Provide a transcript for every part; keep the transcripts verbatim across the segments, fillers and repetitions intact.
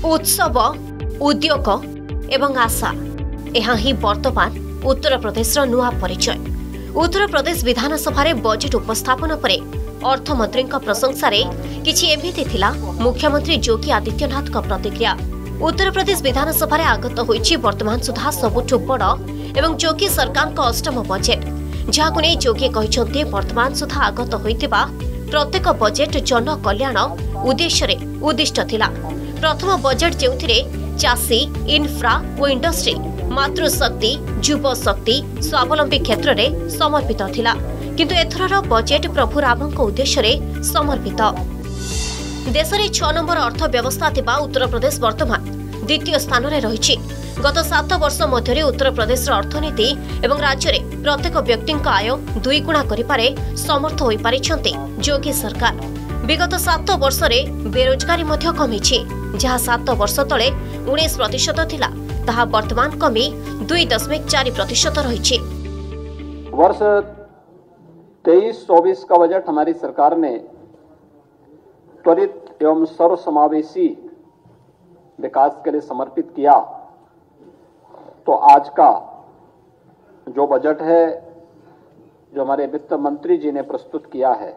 उत्सव उद्योग एवं आशा यह ही वर्तमान उत्तर प्रदेश नुआ परिचय। उत्तर प्रदेश विधानसभा बजेट उपस्थापन पर अर्थमंत्री प्रशंसा किछि एमिति थिला मुख्यमंत्री योगी आदित्यनाथ प्रतिक्रिया। उत्तर प्रदेश विधानसभा आगत होइछि वर्तमान सुधा सबुठु बड़ एवं योगी सरकार का अष्टम बजेट, जहां नहीं योगी कहते वर्तमान सुधा आगत होइतिबा प्रत्येक बजेट जन कल्याण उद्देश्य उद्दिष्ट थिला। प्रथम बजेट जेउथिरे चाषी, इन्फ्रा और इंडस्ट्री, मातृशक्ति, युव शक्ति, स्वावलंबी क्षेत्र में समर्पित थिला, किंतु एथरर बजेट प्रभु रामक उद्देश्य समर्पित। देश में छह नंबर अर्थव्यवस्था थिबा उत्तर प्रदेश वर्तमान द्वितीय स्थान में रही। गत सात वर्ष मध्य उत्तर प्रदेश अर्थनीति एवं राज्य में प्रत्येक व्यक्ति आय दुई गुणा करिपारे समर्थ होई पारिछन्ते योगी सरकार। विगत सात वर्ष में बेरोजगारी मध्य कमिछि, जहाँ सात वर्ष तले उन्नीस प्रतिशत थिला, ताहा वर्तमान कमी दुई दशमिक चार प्रतिशत रही। वर्ष तेईस चौबीस का बजट हमारी सरकार ने त्वरित एवं सर्वसमावेशी विकास के लिए समर्पित किया। तो आज का जो बजट है, जो हमारे वित्त मंत्री जी ने प्रस्तुत किया है,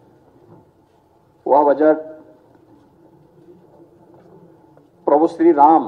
वह बजट प्रभु श्री राम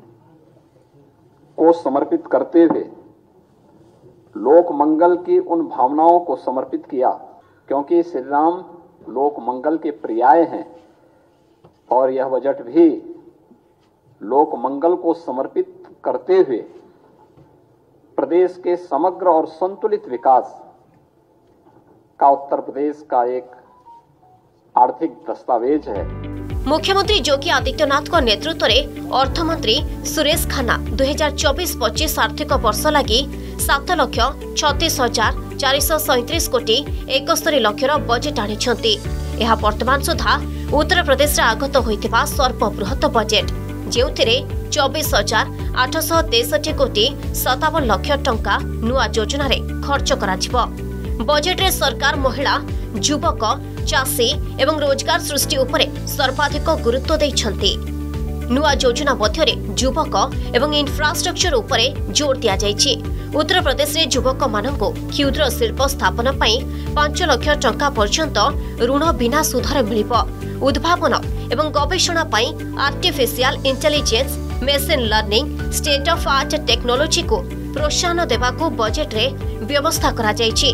को समर्पित करते हुए लोक मंगल की उन भावनाओं को समर्पित किया, क्योंकि श्री राम लोक मंगल के पर्याय हैं और यह बजट भी लोक मंगल को समर्पित करते हुए प्रदेश के समग्र और संतुलित विकास का उत्तर प्रदेश का एक आर्थिक दस्तावेज है। मुख्यमंत्री योगी आदित्यनाथ को नेतृत्व में अर्थमंत्री सुरेश खन्ना दुई हजार चौबीस पच्चीस आर्थिक वर्ष लगी सात लक्ष छत्तीस हजार चार सौ सैंतीस कोटी एकस्तरी लक्षर बजेट आनिछन्ति। यह वर्तमान सुधा उत्तर प्रदेश आगत होइतिबा सर्वबृहत बजेट, जेउथिरे चौबीस हजार आठ सौ तेसठी कोटी सतावन लक्ष टंका नुआ योजना रे खर्च कराजिबो। बजेट रे सरकार महिला, युवक, चाषी एवं रोजगार सृष्टि उपरे सर्वाधिक गुरुत्व दैछन्ति। नुआ योजना मध्यरे युवक एवं इंफ्रास्ट्रक्चर उपरे जोर दिया जायछि। उत्तर प्रदेश रे युवक माननको क्षुद्र शिल्प स्थापना पई पांच लाख टंका पर्यंत ऋण बिना सुधरे मिलिबो। उद्भावन एवं गवेषणा पई artificial intelligence, machine learning, state of art technology को प्रोत्साहन देवाको बजेट रे व्यवस्था करा जायछि।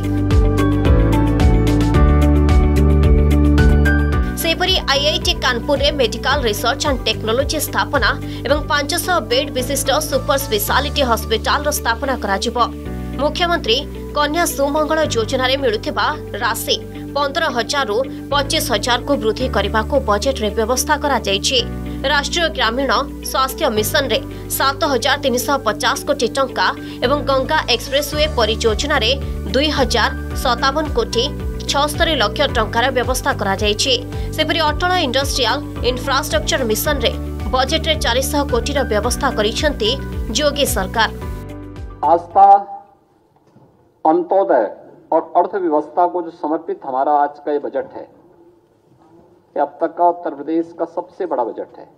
सेपरी आईआईटी कानपुर रे मेडिकल रिसर्च एंड टेक्नोलॉजी स्थापना एवं पांच सौ बेड विशिष्ट सुपर स्पेशलिटी हॉस्पिटल रो स्थापना कराजिबो। मुख्यमंत्री कन्या सुमंगल योजना रे मिलुथिबा राशि पंद्रह हजार रु पच्चीस हजार को वृद्धि करने को बजेट रे व्यवस्था करा जायछि। राष्ट्रीय ग्रामीण स्वास्थ्य मिशन रे सात हजार तीन सौ पचास कोटी टंका एवं गंगा एक्सप्रेसवे परियोजना रे दुई हजार सतावन कोटी छस्तरी लक्ष टंकार व्यवस्था करा जायछि। सेपरि अटल इंडस्ट्रियल इंफ्रास्ट्रक्चर मिशन रे बजेट रे चार सौ कोटी रो व्यवस्था करिसेंती योगी सरकार। आस्था, अंत्योदय और अर्थव्यवस्था को जो समर्पित हमारा आज का ये बजट है, ये अब तक का उत्तर प्रदेश का सबसे बड़ा बजट है।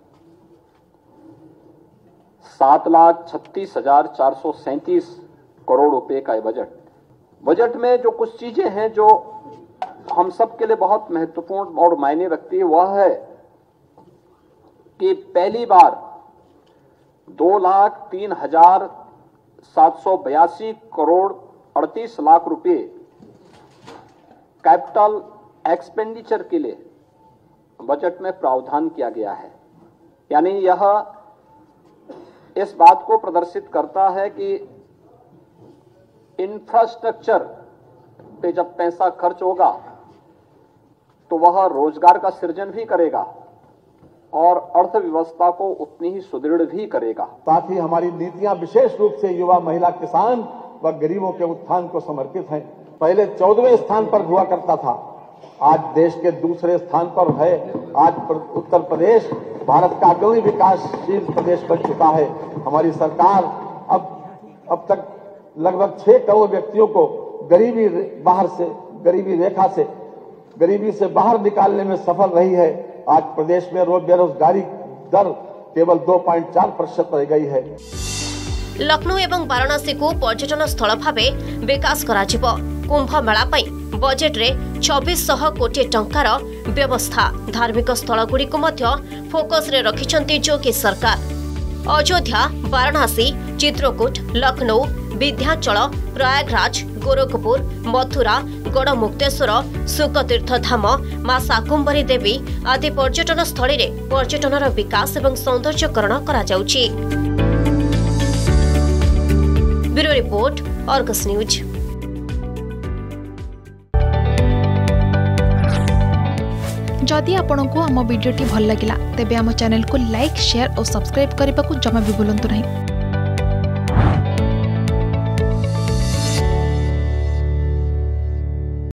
सात लाख छत्तीस हजार चार सौ सैंतीस करोड़ रुपए का ये बजट। बजट में जो कुछ चीजें हैं जो हम सब के लिए बहुत महत्वपूर्ण और मायने रखती है, वह है कि पहली बार दो लाख तीन हजार सात सौ बयासी करोड़ अड़तीस लाख रुपए कैपिटल एक्सपेंडिचर के लिए बजट में प्रावधान किया गया है। यानी यह इस बात को प्रदर्शित करता है कि इंफ्रास्ट्रक्चर पे जब पैसा खर्च होगा तो वह रोजगार का सृजन भी करेगा और अर्थव्यवस्था को उतनी ही सुदृढ़ भी करेगा। साथ ही हमारी नीतियां विशेष रूप से युवा, महिला, किसान व गरीबों के उत्थान को समर्पित हैं। पहले चौदहवें स्थान पर हुआ करता था, आज देश के दूसरे स्थान पर है। आज उत्तर प्रदेश भारत का अग्रणी विकासशील प्रदेश बन चुका है। हमारी सरकार अब अब तक लगभग छह करोड़ व्यक्तियों को गरीबी बाहर से गरीबी रेखा से गरीबी से बाहर निकालने में सफल रही है। आज प्रदेश में रोज बेरोजगारी दर केवल दो पॉइंट चार प्रतिशत रह गई है। लखनऊ एवं वाराणसी को पर्यटन स्थल भावे विकास कराजिबो। कुंभ मेला पई बजेट रे चौबीस सौ कोटी टंकार व्यवस्था। धार्मिक स्थल गुड़ी को मध्य फोकस रे रखिछंती योगी सरकार। अयोध्या, वाराणसी, चित्रकूट, लखनऊ, विंध्याचल, प्रयागराज, गोरखपुर, मथुरा, गढ़मुक्तेश्वर, सुकतीर्थ धाम, मां शाकुंभरी देवी आदि पर्यटन स्थली रे पर्यटनर विकास एवं सौंदर्यकरण करा जाउची। Bureau report, Argus News. जदि आपंक आम भिडी भल लगा तेब आम चैनल को लाइक, शेयर और सब्सक्राइब करने को जमा भी भूलु नहीं।